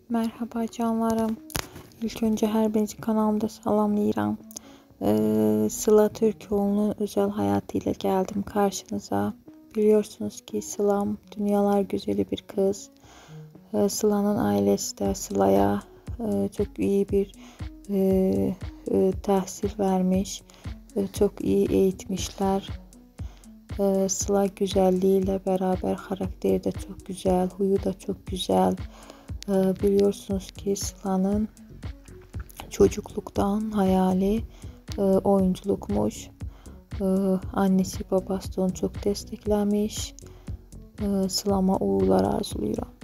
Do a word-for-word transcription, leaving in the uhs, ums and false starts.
Merhaba canlarım. İlk önce her birinizi kanalımda salamlayıram. Ee, Sıla Türkoğlu'nun özel hayatıyla geldim karşınıza. Biliyorsunuz ki Sılam dünyalar güzeli bir kız. Ee, Sıla'nın ailesi de Sıla'ya e, çok iyi bir e, e, tahsil vermiş. E, çok iyi eğitmişler. E, Sıla güzelliğiyle beraber karakteri de çok güzel, huyu da çok güzel. Biliyorsunuz ki Sıla'nın çocukluktan hayali e, oyunculukmuş. E, annesi babası onu çok desteklemiş. E, Sıla'ma uğurlar arzuluyorum.